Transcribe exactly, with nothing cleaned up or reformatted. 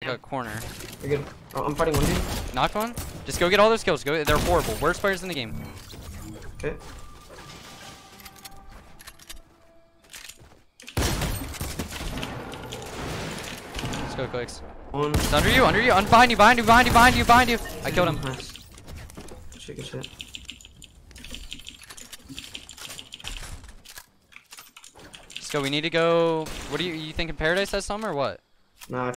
a corner. You're good. Oh, I'm fighting one dude. Knocked one. Just go get all those kills. Go. They're horrible. Worst players in the game. Okay. Let's go, clicks. One. It's under you. Under you. Un behind you. Behind you. Behind you. Behind you. Behind you. I killed him. Nice. Good shit. Good shit. Let's go. We need to go. What do you? You thinking Paradise has some or what? Nah.